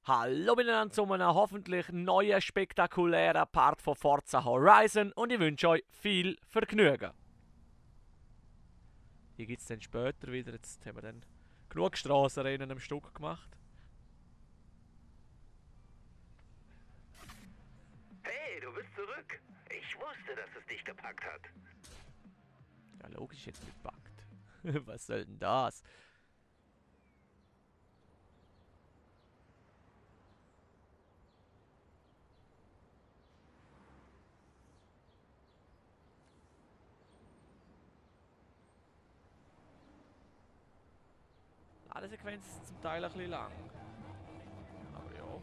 Hallo miteinander zu einem hoffentlich neuen, spektakulären Part von Forza Horizon und ich wünsche euch viel Vergnügen. Hier gibt es dann später wieder, jetzt haben wir dann genug Strassenrennen am Stück gemacht. Hey, du bist zurück. Ich wusste, dass es dich gepackt hat. Ja, logisch jetzt gepackt. Was soll denn das? Alle Sequenz ist zum Teil ein bisschen lang. Aber ja.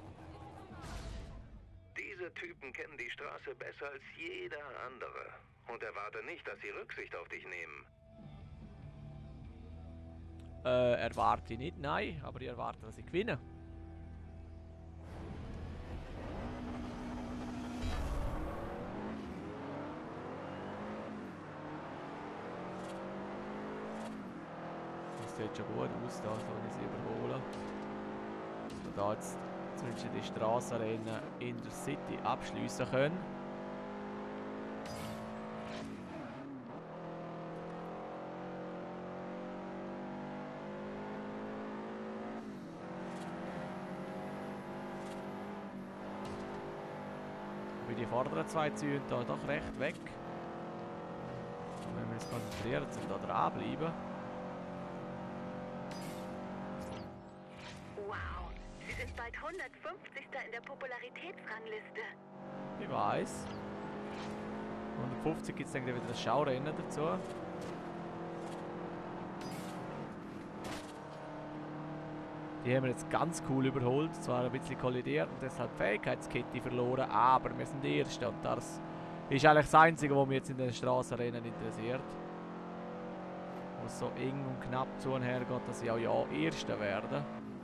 Diese Typen kennen die Straße besser als jeder andere. Und erwarte nicht, dass sie Rücksicht auf dich nehmen. Erwarte ich nicht, nein, aber ich erwarte, dass ich gewinne. Das sieht schon gut aus, da soll ich sie überholen. Und da jetzt zwischen die Strassenrennen in der City abschliessen können. Wie die vorderen zwei ziehen da doch recht weg. Und wenn wir uns konzentrieren, zum da dranbleiben. Wow, Sie sind bald 150. in der Popularitätsrangliste. Ich weiß. 150 gibt es dann wieder das Schaurennen dazu. Die haben wir jetzt ganz cool überholt, zwar ein bisschen kollidiert und deshalb die Fähigkeitskette verloren, aber wir sind die Ersten und das ist eigentlich das Einzige, was mich jetzt in den Strassenrennen interessiert. Wo es so eng und knapp zu und her geht, dass ich auch ja Erster werde.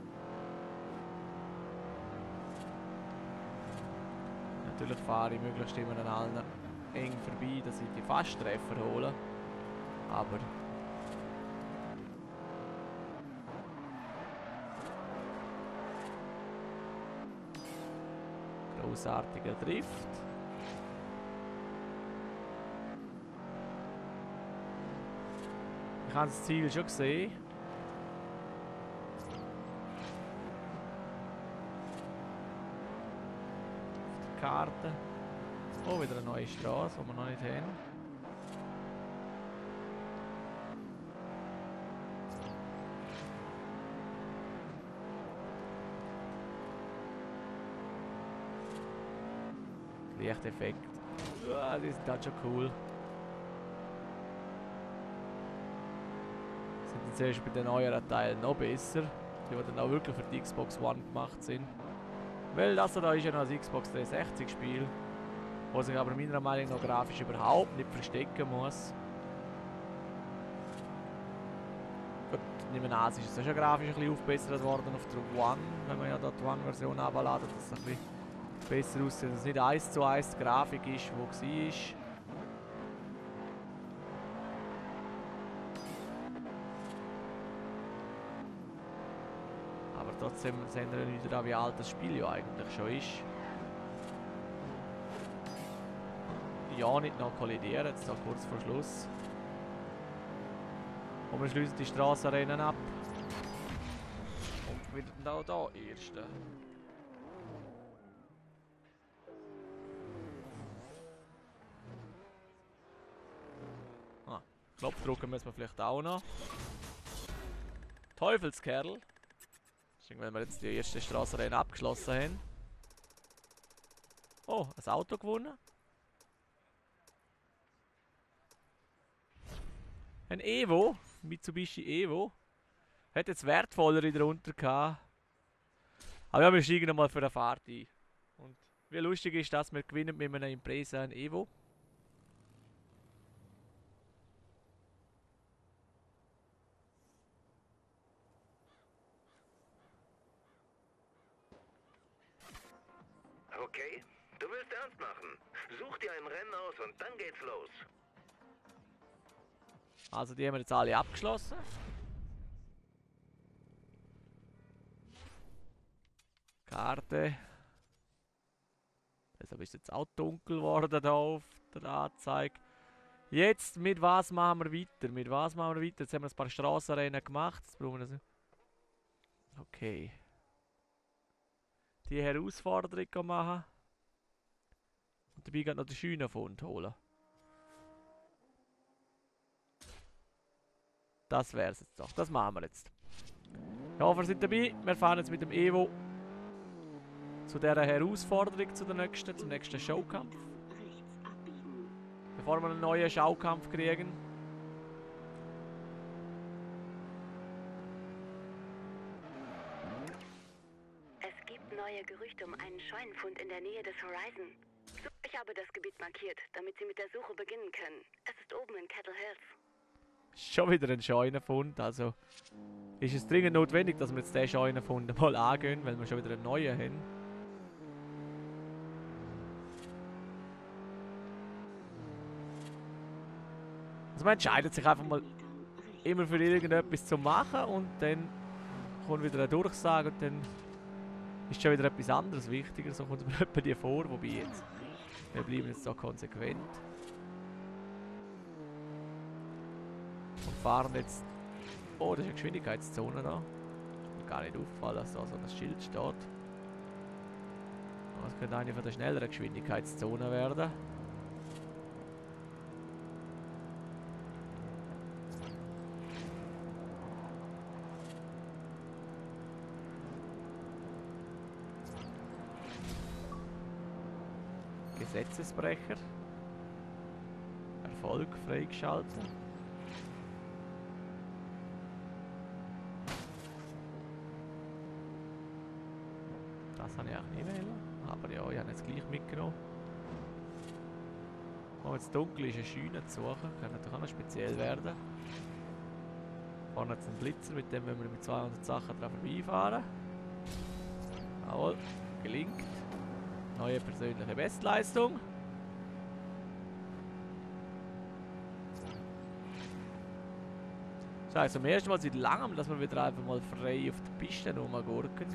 Natürlich fahre ich möglichst immer an allen eng vorbei, dass ich die Fasttreffer hole, aber großartiger Drift. Ich habe das Ziel schon gesehen. Auf der Karte. Oh, wieder eine neue Straße, die wir noch nicht haben. Lichteffekt. Ja, die sind halt schon cool. Sind dann zuerst bei den neueren Teilen noch besser. Die dann auch wirklich für die Xbox One gemacht sind. Weil das da ist ja noch ein Xbox 360 Spiel. Was sich aber meiner Meinung nach grafisch überhaupt nicht verstecken muss. Gut, nehmen an, es ist schon grafisch ein bisschen aufgebessert worden auf der One. Wenn man ja da die One-Version abladet, dass es ein bisschen besser aussieht, dass es nicht 1:1 die Grafik ist, die war. Aber trotzdem sehen wir nicht daran, wie alt das Spiel ja eigentlich schon ist. Ja, nicht noch kollidieren, jetzt da kurz vor Schluss. Und wir schließen die Strassenrennen ab. Und wieder auch da Erste. Knopf drücken müssen wir vielleicht auch noch. Teufelskerl. Wenn wir jetzt die erste Strassenrennen abgeschlossen haben. Oh, ein Auto gewonnen. Ein Evo. Mitsubishi Evo. Hat jetzt wertvollere drunter gehabt. Aber ja, wir steigen nochmal für eine Fahrt ein. Und wie lustig ist das, wir gewinnen mit einer Impresa ein Evo. Okay, du willst ernst machen. Such dir ein Rennen aus und dann geht's los. Also die haben wir jetzt alle abgeschlossen. Warte. Deshalb ist jetzt auch dunkel geworden da auf der Anzeige. Jetzt, mit was machen wir weiter? Mit was machen wir weiter? Jetzt haben wir ein paar Strassenrennen gemacht. Jetzt brauchen wir das. Okay. Die Herausforderung machen. Und dabei geht noch den Scheunenfund holen. Das wär's jetzt doch. Das machen wir jetzt. Ich hoffe, ihr seid dabei. Wir fahren jetzt mit dem Evo zu dieser Herausforderung, zum nächsten Showkampf. Bevor wir einen neuen Schaukampf kriegen. Es gibt neue Gerüchte um einen Scheunenfund in der Nähe des Horizon. Ich habe das Gebiet markiert, damit Sie mit der Suche beginnen können. Es ist oben in Kettle Hills. Schon wieder ein Scheunenfund, also ist es dringend notwendig, dass wir jetzt den Scheunenfund mal angehen, weil wir schon wieder einen neuen haben. Also man entscheidet sich einfach mal immer für irgendetwas zu machen und dann kommt wieder eine Durchsage und dann ist schon wieder etwas anderes wichtiger. So kommt es mir etwa dir vor, wobei jetzt, wir bleiben jetzt da konsequent. Und fahren jetzt... Oh, das ist eine Geschwindigkeitszone da. Mir gar nicht auffallen, dass da so ein Schild steht. Aber das könnte eine von der schnelleren Geschwindigkeitszonen werden. Gesetzesbrecher. Erfolg freigeschaltet. Das habe ich auch nicht wählen. Aber ja, ich habe jetzt gleich mitgenommen. Wenn es dunkel ist, eine Scheune zu suchen, kann natürlich auch noch speziell werden. Vorne jetzt einen Blitzer, mit dem wir mit 200 Sachen dran vorbeifahren. Jawohl, gelingt. Neue persönliche Bestleistung. Das heisst zum ersten Mal seit langem, dass wir wieder einfach mal frei auf der Piste rumgurken.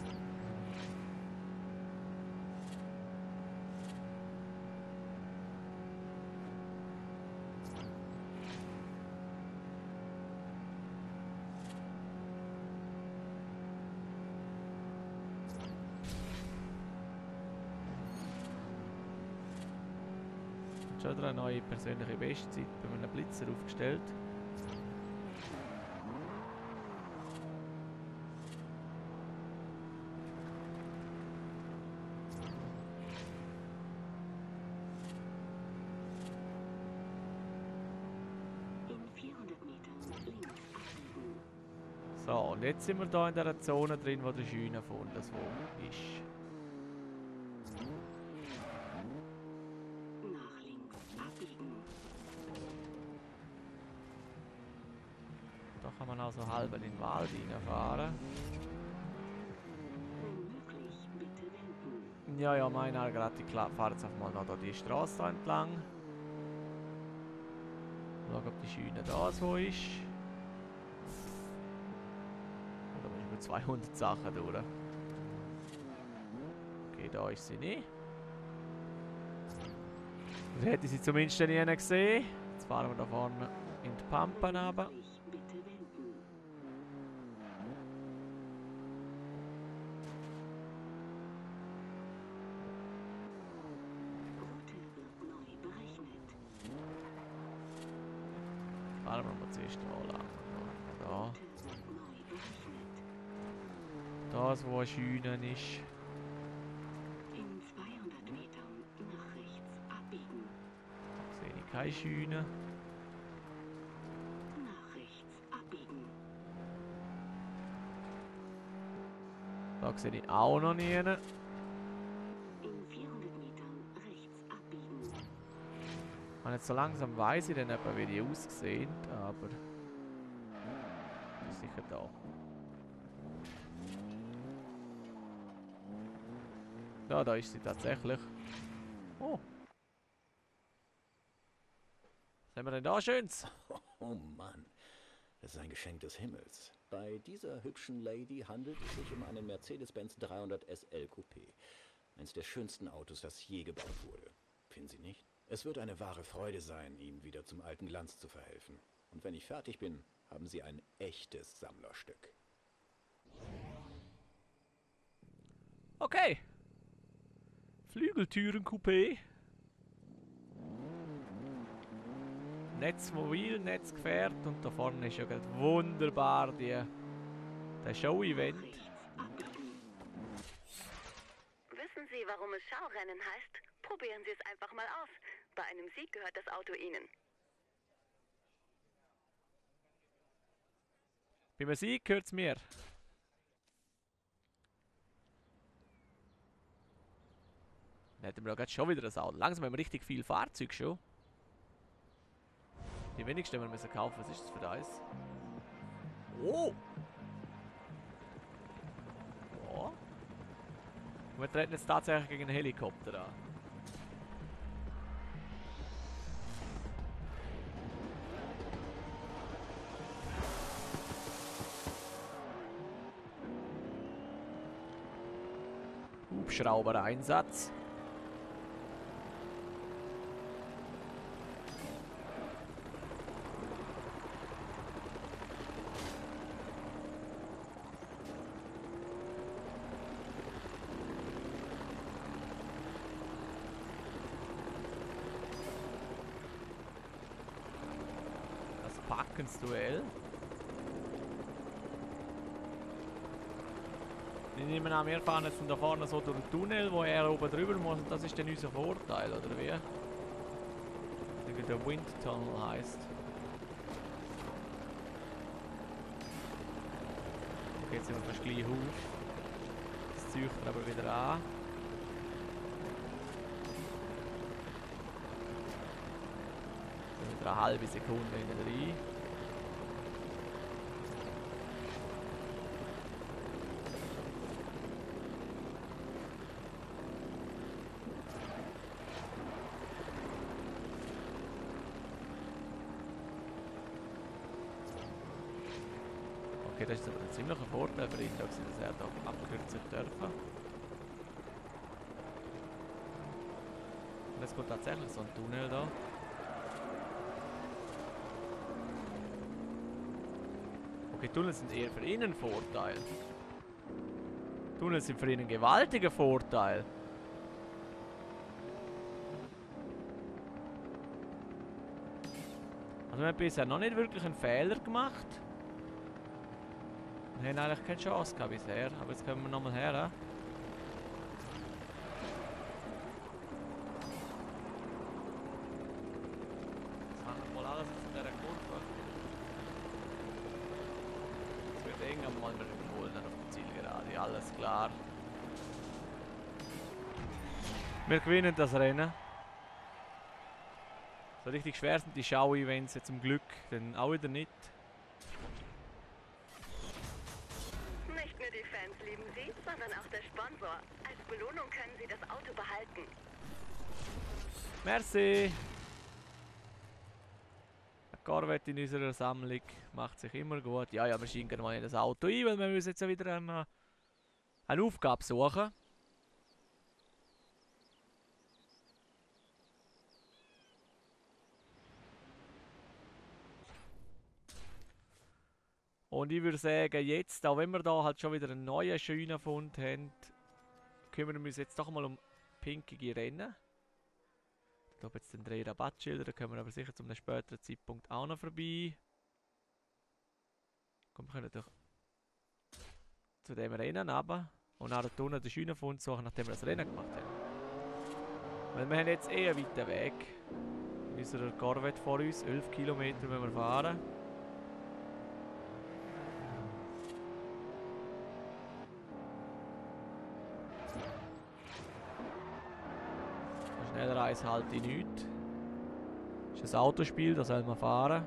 Schon wieder eine neue persönliche Bestzeit bei einem Blitzer aufgestellt. So, und jetzt sind wir hier in dieser Zone drin, wo der Scheunenfund das wo ist. Da kann man also halb in den Wald reinfahren. Ja, ja, meiner gerade die fahrt jetzt einfach mal noch da die Straße entlang. Schauen, ob die Scheune da so ist. Oder muss ich mit 200 Sachen durch? Okay, da ist sie nicht. Dann hätte ich sie zumindest nie gesehen. Jetzt fahren wir da vorne in die Pampen runter. Fahren wir mal zuerst mal lang. Da. Das, wo eine Scheune ist. In 200 Metern nach rechts abbiegen. Da sehe ich keine Scheune. Nach rechts abbiegen. Da sehe ich auch noch nie. In 400 Metern rechts abbiegen. Und jetzt so langsam weiss ich dann etwa, wie die aussehen, aber die ist sicher da. Ja, da ist sie tatsächlich. Oh. Was haben wir denn da Schönes? Oh Mann, Das ist ein Geschenk des Himmels. Bei dieser hübschen Lady handelt es sich um einen Mercedes-Benz 300 SL Coupé. Eines der schönsten Autos, das je gebaut wurde. Finden Sie nicht? Es wird eine wahre Freude sein, ihm wieder zum alten Glanz zu verhelfen. Und wenn ich fertig bin, haben Sie ein echtes Sammlerstück. Okay. Flügeltüren-Coupé. Netzmobil, Netzgefährt und da vorne ist ja gerade wunderbar der Show-Event. Wissen Sie, warum es Schaurennen heißt? Probieren Sie es einfach mal aus. Bei einem Sieg gehört das Auto Ihnen. Beim Sieg gehört es mir. Dann hätten wir ja gerade schon wieder ein Auto. Langsam haben wir richtig viel Fahrzeug schon. Die wenigsten wir müssen kaufen. Was ist das für eins? Oh! Ja. Und wir treten jetzt tatsächlich gegen einen Helikopter an. Hubschrauber-Einsatz. Duell. Ich nehme an, wir fahren jetzt da vorne so durch den Tunnel, wo er oben drüber muss und das ist dann unser Vorteil, oder wie? Der Wind Tunnel heisst. Okay, jetzt sind wir fast gleich auf. Das zieht aber wieder an. Wieder eine halbe Sekunde hinten rein. Okay, das ist aber ein ziemlicher Vorteil für ihn, dass er da abkürzen dürfen. Und es kommt tatsächlich so ein Tunnel da. Okay, Tunnels sind eher für ihn ein Vorteil. Tunnels sind für ihn ein gewaltiger Vorteil. Also wir haben bisher noch nicht wirklich einen Fehler gemacht. Wir haben eigentlich keine Chance gehabt bisher, aber jetzt kommen wir nochmal her. Das haben wir mal alles in dieser Kurve. Es wird irgendwann mal wieder überholen auf der Zielgerade, alles klar. Wir gewinnen das Rennen. So richtig schwer sind die Schau-Events jetzt zum Glück, denn auch wieder nicht. Nicht nur die Fans lieben Sie, sondern auch der Sponsor. Als Belohnung können Sie das Auto behalten. Merci! Ein Corvette in unserer Sammlung macht sich immer gut. Ja, wir steigen mal in das Auto ein, weil wir müssen jetzt wieder eine Aufgabe suchen. Und ich würde sagen, jetzt, auch wenn wir da halt schon wieder einen neuen schönen Fund haben, kümmern wir uns jetzt doch mal um pinkige Rennen. Ich habe jetzt den 3 Rabattschilder, da kommen wir aber sicher zu einem späteren Zeitpunkt auch noch vorbei. Komm, wir können doch zu dem Rennen runter und nach der unten den schönen Fund suchen, nachdem wir das Rennen gemacht haben. Weil wir haben jetzt eher einen weiten Weg. Unser Corvette vor uns, 11 Kilometer müssen wir fahren. Schneller als halt in nichts. Das ist ein Autospiel, da soll man fahren.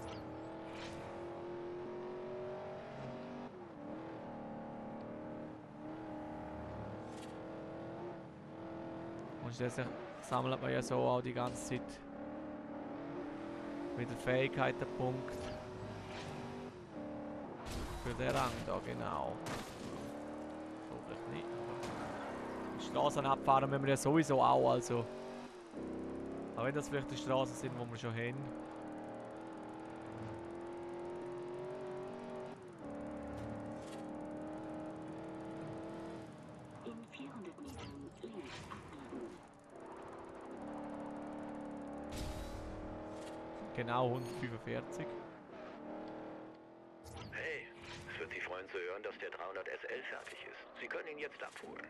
Und schließlich sammelt man ja so auch die ganze Zeit mit der Fähigkeitenpunkt. Für den Rang da, genau. So vielleicht nicht, aber... Die Straßen abfahren müssen wir ja sowieso auch, also... Auch wenn das vielleicht die Straßen sind, die wir schon haben. In 400 Metern links abbiegen. Genau 145. Hey, es wird Sie freuen zu hören, dass der 300 SL fertig ist. Sie können ihn jetzt abholen.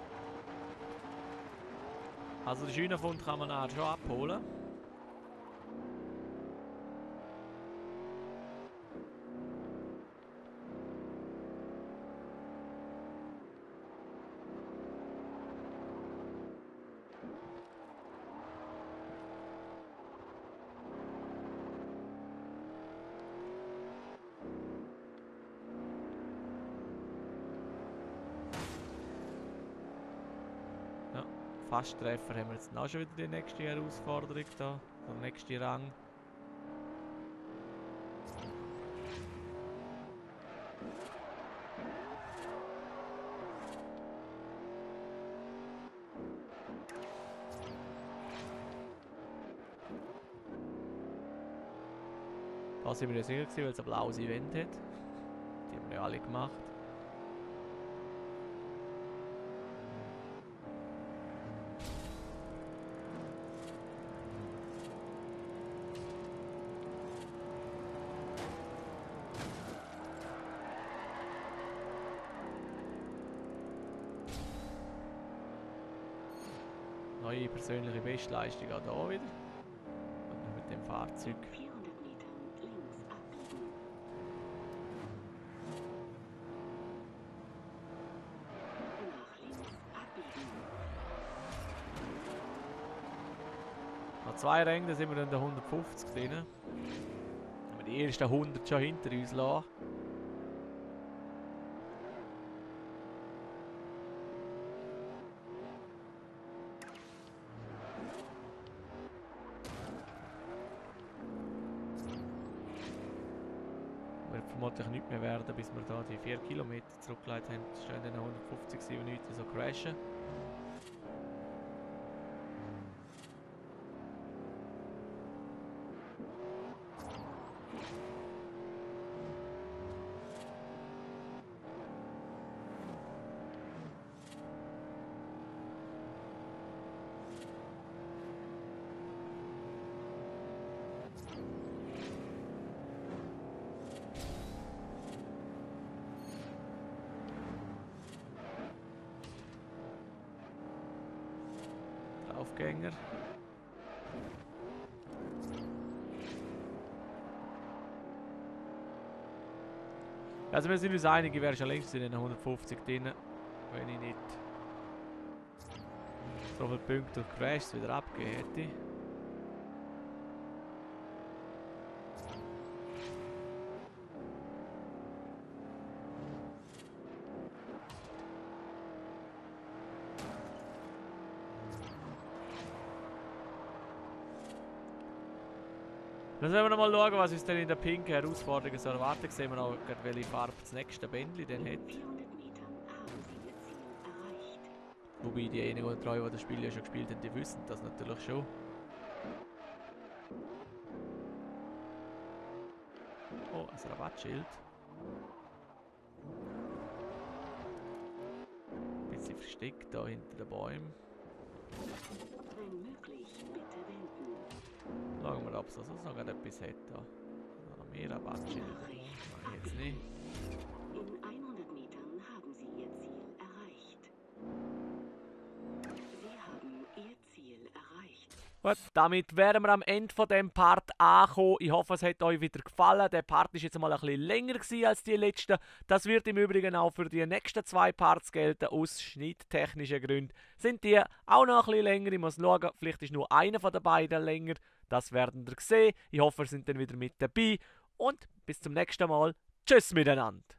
Also den Schünerfund kann man auch schon abholen. Fasttreffer haben wir jetzt auch schon wieder die nächste Herausforderung da, der nächste Rang. Da sind wir ja sicher gewesen, weil es ein blaues Event hat. Die haben wir ja alle gemacht. Neue persönliche Bestleistung auch da wieder. Und mit dem Fahrzeug. 400 Metern links abbiegen. Nach links abbiegen. Noch 2 Ränge, dann sind wir in der 150 drin. Haben wir die ersten 100 schon hinter uns lassen. Wird vermutlich nicht mehr werden, bis wir da die 4 Kilometer zurückgelegt haben. Das ist in den 150 7 Minuten so crashen. Aufgänger. Also wir sind uns einig, ich wäre schon längst in den 150 drin, wenn ich nicht so viele Punkte durch Crashs wieder abgegeben hätte. Dann sollen wir noch mal schauen, was uns denn in der pinken Herausforderung so erwartet. Sehen wir auch, welche Farbe das nächste Bändchen dann hat. 400 Metern haben Sie Ihr Ziel erreicht. Wobei diejenigen unter euch, die das Spiel ja schon gespielt haben, die wissen das natürlich schon. Oh, ein Rabattschild. Ein bisschen versteckt da hinter den Bäumen. Wenn möglich, bitte wenden. Schauen wir, ob es sonst noch etwas hat. Da noch mehr Rabattschilder. Nein, jetzt nicht. In 100 Metern haben Sie Ihr Ziel erreicht. Sie haben Ihr Ziel erreicht. Gut, damit wären wir am Ende von diesem Part angekommen. Ich hoffe, es hat euch wieder gefallen. Der Part war jetzt mal ein bisschen länger als die letzten. Das wird im Übrigen auch für die nächsten 2 Parts gelten. Aus schnitttechnischen Gründen sind die auch noch ein bisschen länger. Ich muss schauen, vielleicht ist nur einer von den beiden länger. Das werden wir sehen. Ich hoffe, ihr seid dann wieder mit dabei. Und bis zum nächsten Mal. Tschüss miteinander.